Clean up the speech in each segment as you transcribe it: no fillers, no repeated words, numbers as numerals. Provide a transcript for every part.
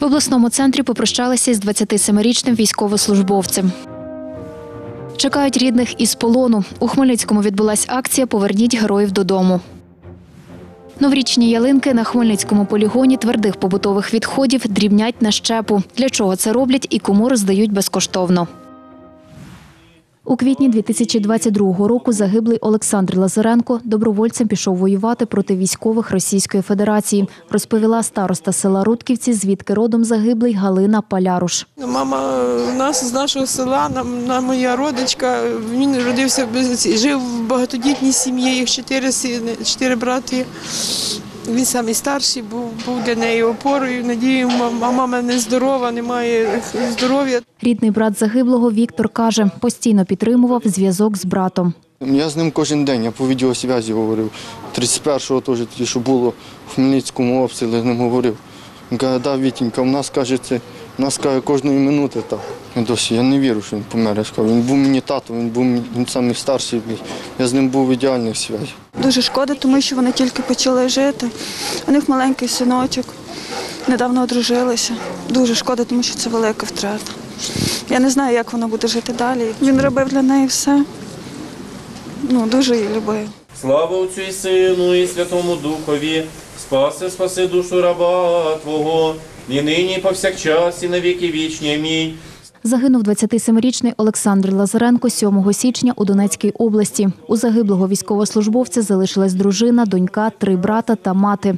обласному центрі попрощалися з 27-річним військовослужбовцем. Чекають рідних із полону. У Хмельницькому відбулась акція «Поверніть героїв додому». Новорічні ялинки на Хмельницькому полігоні твердих побутових відходів дрібнять на щепу. Для чого це роблять і кому роздають безкоштовно. У квітні 2022 року загиблий Олександр Лазаренко добровольцем пішов воювати проти військових Російської Федерації, розповіла староста села Рудківці, звідки родом загиблий Галина Паляруш. Мама у нас з нашого села, моя родичка, він родився, жив в багатодітній сім'ї, їх 4 сини, 4 брати. Він самий старший, був для неї опорою, надією, а мама нездорова, не має здоров'я. Рідний брат загиблого Віктор каже, постійно підтримував зв'язок з братом. Я з ним кожен день, я по відеосвязі говорив. 31-го теж, що було в Хмельницькому обстрілі, з ним говорив. Він каже, да, Вітенька, у нас каже, кожної минути так. Я не вірю, що він помер. Він був мені тато, він самий старший, я з ним був в ідеальних зв'язках. Дуже шкода, тому що вони тільки почали жити. У них маленький синочок, недавно одружилися. Дуже шкода, тому що це велика втрата. Я не знаю, як вона буде жити далі. Він робив для неї все. Дуже її любив. Слава Отцю і Сину, і Святому Духові, спаси душу раба Твого, і нині, і повсякчас, і на віки вічні. Амінь. Загинув 27-річний Олександр Лазаренко 7 січня у Донецькій області. У загиблого військовослужбовця залишилась дружина, донька, 3 брата та мати.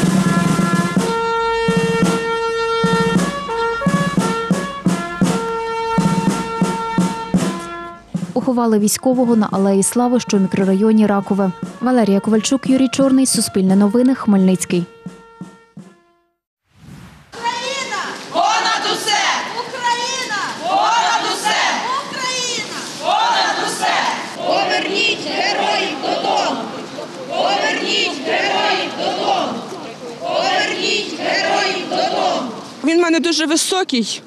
Поховали військового на Алеї Слави, що в мікрорайоні Ракове. Валерія Ковальчук, Юрій Чорний, Суспільне новини, Хмельницький. Україна! Понад усе! Україна! Понад усе! Україна! Понад усе! Поверніть героїв додому! Поверніть героїв додому! Поверніть героїв додому! Він в мене дуже високий,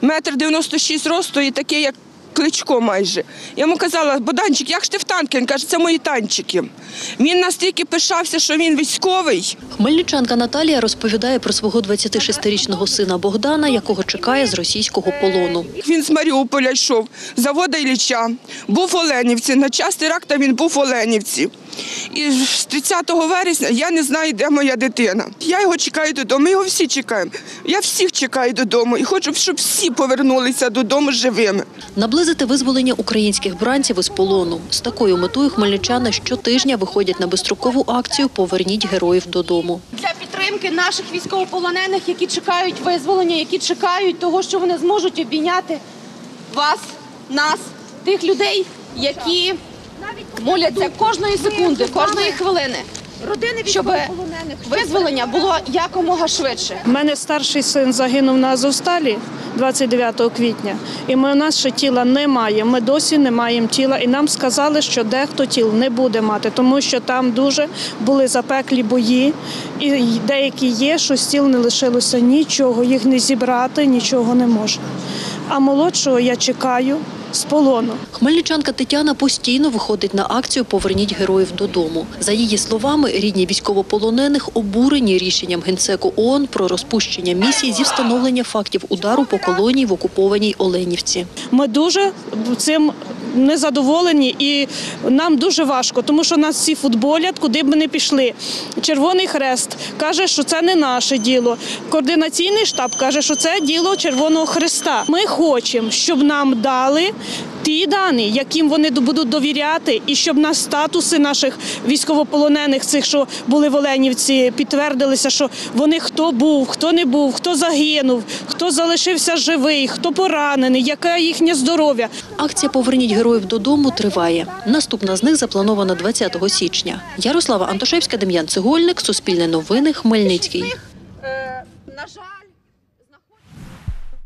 1,96 м росту і такий, як Кличко майже. Я йому казала, Богданчик, як ж ти в танки? Він каже, це мої танчики. Він настільки пишався, що він військовий. Хмельничанка Наталія розповідає про свого 26-річного сина Богдана, якого чекає з російського полону. Він з Маріуполя йшов, з заводу Ілліча, був в Оленівці, на час теракту він був в Оленівці. І з 30 вересня я не знаю, де моя дитина. Я його чекаю додому, ми його всі чекаємо. Я всіх чекаю додому і хочу, щоб всі повернулися додому живими. Наблизити визволення українських бранців із полону. З такою метою хмельничани щотижня виходять на безстрокову акцію «Поверніть героїв додому». Для підтримки наших військовополонених, які чекають визволення, які чекають того, що вони зможуть обійняти вас, нас, тих людей, які моляться кожної секунди, кожної хвилини, щоб визволення було якомога швидше. У мене старший син загинув на Азовсталі 29 квітня, і у нас ще тіла немає, ми досі не маємо тіла, і нам сказали, що дехто тіл не буде мати, тому що там дуже були запеклі бої, і деякі є, що з тіл не лишилося нічого, їх не зібрати, нічого не можна. А молодшого я чекаю з полону. Хмельничанка Тетяна постійно виходить на акцію «Поверніть героїв додому». За її словами, рідні військовополонених обурені рішенням Генсеку ООН про розпущення місій зі встановлення фактів удару по колонії в окупованій Оленівці. Ми дуже цим незадоволені і нам дуже важко, тому що нас всі футболять, куди б ми не пішли. Червоний Хрест каже, що це не наше діло. Координаційний штаб каже, що це діло Червоного Хреста. Ми хочемо, щоб нам дали ті дані, яким вони будуть довіряти, і щоб на статуси наших військовополонених, цих, що були в Оленівці, підтвердилися, що вони хто був, хто не був, хто загинув, хто залишився живий, хто поранений, яке їхнє здоров'я. Акція «Поверніть героїв додому» триває. Наступна з них запланована 20 січня. Ярослава Антошевська, Дем'ян Цегольник, Суспільне новини, Хмельницький.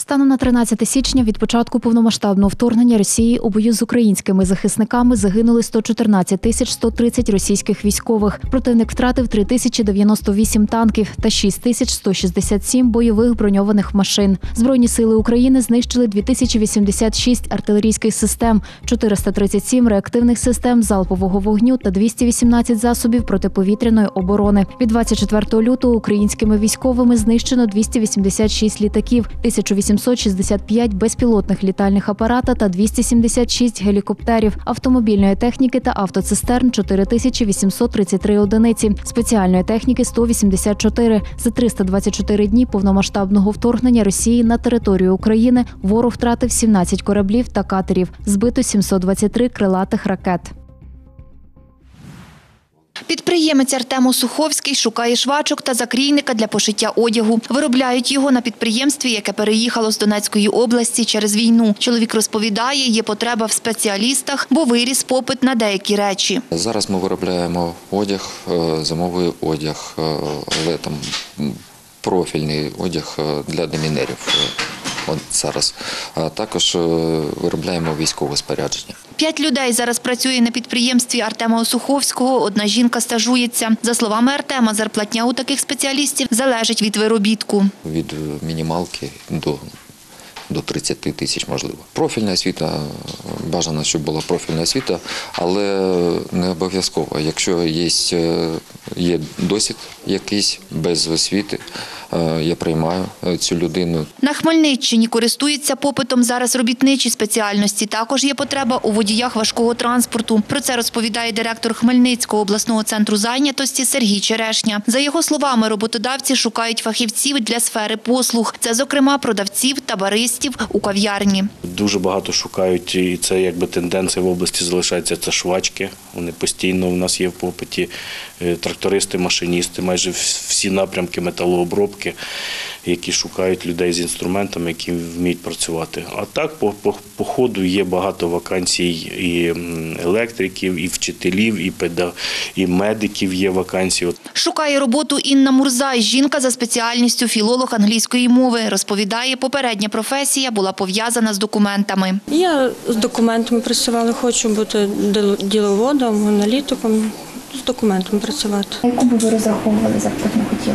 Станом на 13 січня від початку повномасштабного вторгнення Росії у бою з українськими захисниками загинули 114 130 російських військових. Противник втратив 3098 танків та 6167 бойових броньованих машин. Збройні сили України знищили 2086 артилерійських систем, 437 реактивних систем залпового вогню та 218 засобів протиповітряної оборони. Від 24 лютого українськими військовими знищено 286 літаків, 1865 безпілотних літальних апарата та 276 гелікоптерів, автомобільної техніки та автоцистерн – 4833 одиниці, спеціальної техніки – 184. За 324 дні повномасштабного вторгнення Росії на територію України ворог втратив 17 кораблів та катерів, збито 723 крилатих ракет. Підприємець Артем Осуховський шукає швачок та закрійника для пошиття одягу. Виробляють його на підприємстві, яке переїхало з Донецької області через війну. Чоловік розповідає, є потреба в спеціалістах, бо виріс попит на деякі речі. Зараз ми виробляємо одяг, зимовий одяг, але там профільний одяг для демінерів. От зараз. А також виробляємо військове спорядження. 5 людей зараз працює на підприємстві Артема Осуховського, одна жінка стажується. За словами Артема, зарплатня у таких спеціалістів залежить від виробітку. Від мінімалки до 30 тисяч, можливо. Профільна освіта, бажано, щоб була профільна освіта, але не обов'язково. Якщо є досвід якийсь без освіти, я приймаю цю людину. На Хмельниччині користуються попитом зараз робітничі спеціальності. Також є потреба у водіях важкого транспорту. Про це розповідає директор Хмельницького обласного центру зайнятості Сергій Черешня. За його словами, роботодавці шукають фахівців для сфери послуг. Це, зокрема, продавців та баристів у кав'ярні. Дуже багато шукають, і це якби тенденція в області залишається, це швачки. Вони постійно у нас є в попиті, трактористи, машиністи, майже всі напрямки металообробки, які шукають людей з інструментами, які вміють працювати. А так, по ходу є багато вакансій і електриків, і вчителів, і медиків є вакансії. Шукає роботу Інна Мурзай. Жінка за спеціальністю філолог англійської мови. Розповідає, попередня професія була пов'язана з документами. Я з документами працювала, хочу бути діловодом, аналітиком, з документами працювати. Яку б ви розраховували зарплатню хотіли?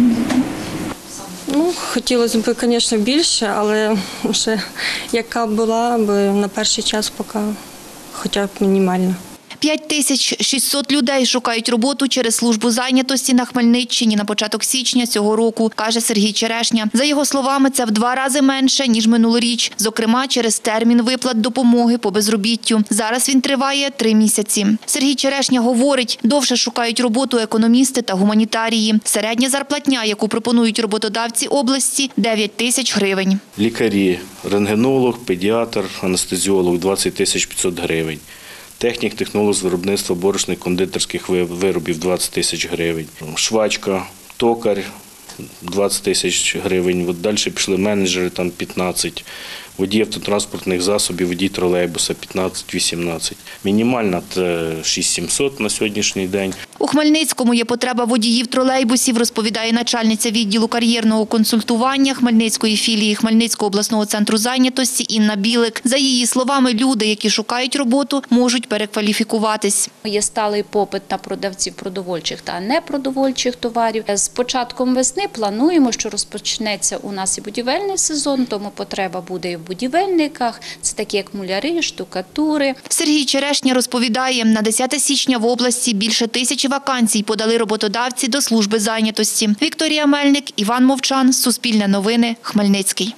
Хотілося б, звісно, більше, але ще яка була б на перший час поки хоча б мінімальна. 5600 людей шукають роботу через службу зайнятості на Хмельниччині на початок січня цього року, каже Сергій Черешня. За його словами, це в 2 рази менше, ніж минулоріч. Зокрема, через термін виплат допомоги по безробіттю. Зараз він триває 3 місяці. Сергій Черешня говорить, довше шукають роботу економісти та гуманітарії. Середня зарплатня, яку пропонують роботодавці області – 9 тисяч гривень. Лікарі, рентгенолог, педіатр, анестезіолог – 20 500 гривень. Технік, технолог з виробництва борошних кондитерських виробів – 20 тисяч гривень. Швачка, токар – 20 тисяч гривень. От далі пішли менеджери, там 15. Водій автотранспортних засобів, водій тролейбуса – 15-18. Мінімальна – 6700 на сьогоднішній день. У Хмельницькому є потреба водіїв тролейбусів, розповідає начальниця відділу кар'єрного консультування Хмельницької філії Хмельницького обласного центру зайнятості Інна Білик. За її словами, люди, які шукають роботу, можуть перекваліфікуватись. Є сталий попит на продавців продовольчих та непродовольчих товарів. З початком весни плануємо, що розпочнеться у нас і будівельний сезон, тому потреба буде і в будівельниках. Це такі як муляри, штукатури. Сергій Черешня розповідає, на 10 січня в області більше 1000 вакансій подали роботодавці до служби зайнятості. Вікторія Мельник, Іван Мовчан, Суспільне новини, Хмельницький.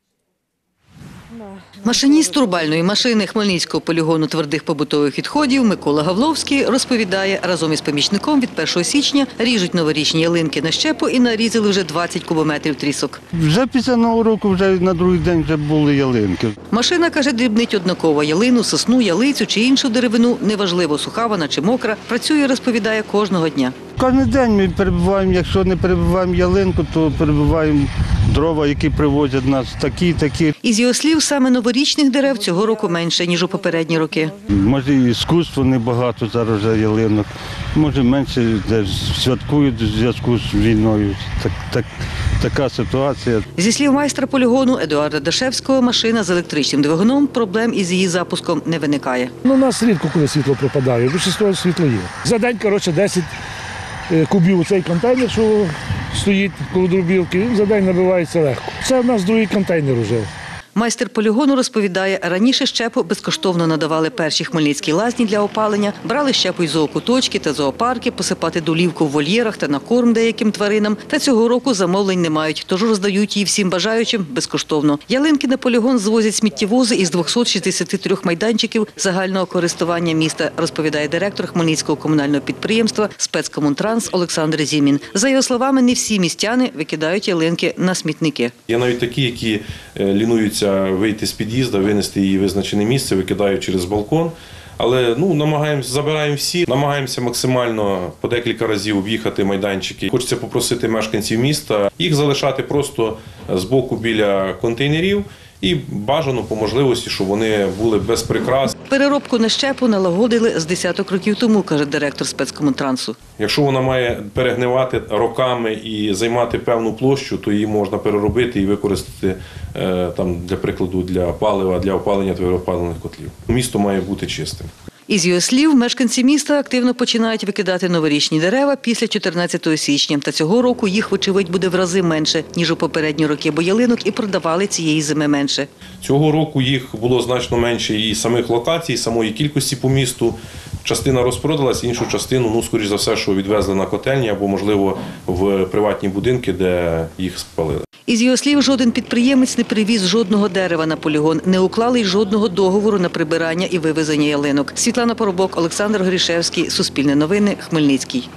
Машиніст турбальної машини Хмельницького полігону твердих побутових відходів Микола Гавловський розповідає, разом із помічником від 1 січня ріжуть новорічні ялинки на щепу і нарізали вже 20 кубометрів трісок. Вже після Нового року, вже на другий день вже були ялинки. Машина, каже, дрібнить однаково ялину, сосну, ялицю чи іншу деревину, неважливо, суха вона чи мокра, працює, розповідає, кожного дня. Кожен день ми перебуваємо, якщо не перебуваємо ялинку, то перебуваємо дрова, які привозять нас, такі. Із його слів, саме новорічних дерев цього року менше, ніж у попередні роки. Може, і іскусства небагато зараз вже ялинок, може менше святкують у зв'язку з війною. така ситуація. Зі слів майстра полігону Едуарда Дашевського, машина з електричним двигуном, проблем із її запуском не виникає. У нас рідко, коли світло пропадає, більшість світло є. За день, 10 кубів у цей контейнер, що стоїть коло дробілки, за день набивається легко. Це в нас другий контейнер вже. Майстер полігону розповідає, раніше щепу безкоштовно надавали перші хмельницькі лазні для опалення, брали щепу із зоокуточки та зоопарки, посипати долівку в вольєрах та на корм деяким тваринам. Та цього року замовлень не мають, тож роздають її всім бажаючим безкоштовно. Ялинки на полігон звозять сміттєвози із 263 майданчиків загального користування міста, розповідає директор Хмельницького комунального підприємства «Спецкомунтранс» Олександр Зімін. За його словами, не всі містяни викидають ялинки на смітники. Є навіть такі, які лінуються вийти з під'їзду, винести її в визначене місце, викидають через балкон. Але забираємо всі, намагаємося максимально по декілька разів об'їхати майданчики. Хочеться попросити мешканців міста їх залишати просто збоку біля контейнерів і бажано по можливості, щоб вони були без прикрас. Переробку на щепу налагодили з десяток років тому, каже директор спецкомунтрансу. Якщо вона має перегнивати роками і займати певну площу, то її можна переробити і використати, для прикладу, для палива, для опалення твердопаливних котлів. Місто має бути чистим. Із його слів, мешканці міста активно починають викидати новорічні дерева після 14 січня. Та цього року їх, вочевидь, буде в рази менше, ніж у попередні роки, бо ялинок і продавали цієї зими менше. Цього року їх було значно менше і самих локацій, і самої кількості по місту. Частина розпродалась, іншу частину, скоріш за все, що відвезли на котельні або, можливо, в приватні будинки, де їх спалили. Із його слів, жоден підприємець не привіз жодного дерева на полігон, не уклали й жодного договору на прибирання і вивезення ялинок. Світлана Поробок, Олександр Горішевський, Суспільне новини, Хмельницький.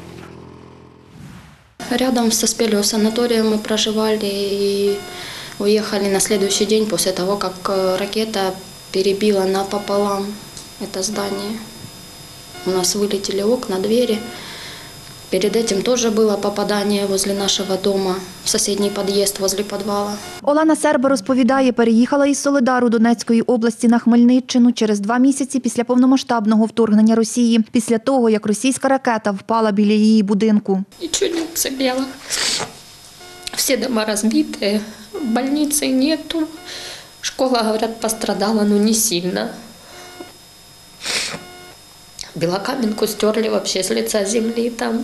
Рядом со Спелево санаторием мы проживали и уехали на следующий день после того, как ракета перебила напополам это здание. У нас вылетели окна, двери. Перед этим тоже было попадание возле нашего дома, в соседний подъезд возле подвала. Олена Серба розповідає, переїхала із Солидару Донецької області на Хмельниччину через 2 місяці після повномасштабного вторгнення Росії, після того, як російська ракета впала біля її будинку. Ничего не уцелело. Все дома разбиты, больницы нету. Школа, говорят, пострадала, но не сильно. Белокаменку стерли вообще с лица земли там.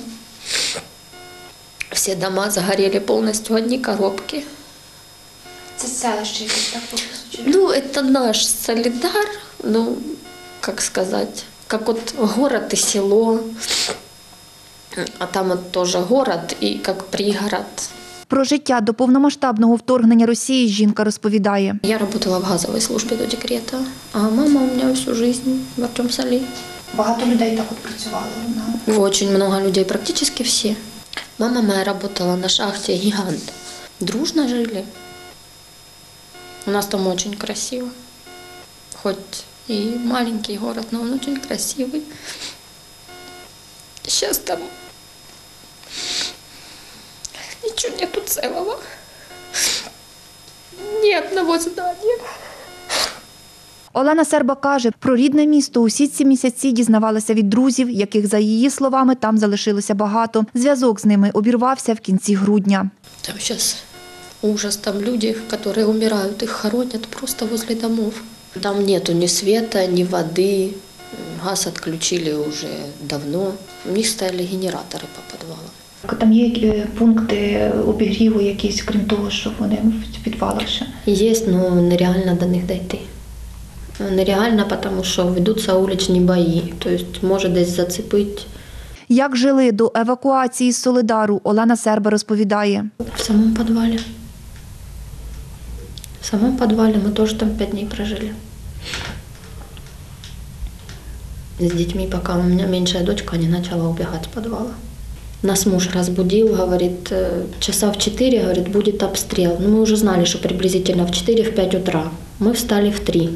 Все дома загорели полностью, одни коробки. Це селище якесь, так, по суті? Ну, это наш Солидар, как сказать, как вот город и село. А там вот тоже город и как пригород. Про життя до повномасштабного вторгнення Росії жінка розповідає. Я работала в газовой службе до декрета, а мама у меня всю жизнь в Артемсолі. Багато людей так от працювали? Очень много людей, практически все. Мама моя работала на шахте «Гигант». Дружно жили. У нас там очень красиво. Хоть и маленький город, но он очень красивый. Сейчас там ничего нету целого. Ни одного здания. Олена Серба каже, про рідне місто усі ці місяці дізнавалася від друзів, яких, за її словами, там залишилося багато. Зв'язок з ними обірвався в кінці грудня. Там зараз ужас, там люди, які умирають, їх хоронять просто возле домов. Там нету ні света, ні води, газ відключили вже давно. У них стояли генератори по підвалам. Там є пункти обігріву якісь, крім того, що вони в підвалах ще? Є, але нереально до них дійти. Нереально, тому що ведуться вуличні бої, тобто може десь зацепити. Як жили до евакуації з Солидару, Олена Серба розповідає. В самому підвалі. В самому підвалі ми теж там 5 днів прожили. З дітьми, поки у мене менша дочка не почала убігати з підвала. Нас муж разбудил, говорит, часа в 4, говорит, будет обстрел. Мы уже знали, что приблизительно в 4-5 утра. Мы встали в 3.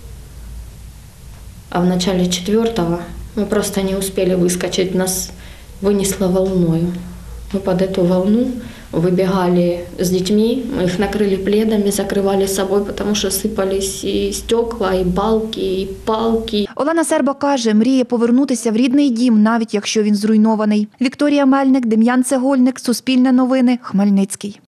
А в начале 4-го мы просто не успели выскочить, нас вынесло волною. Мы под эту волну выбегали с детьми, мы их накрыли пледами, закрывали собой, потому что сыпались и стекла, и балки, и палки. Олена Серба каже, мріє повернутися в рідний дім, навіть якщо він зруйнований. Вікторія Мельник, Дем'ян Цегольник, Суспільне новини, Хмельницький.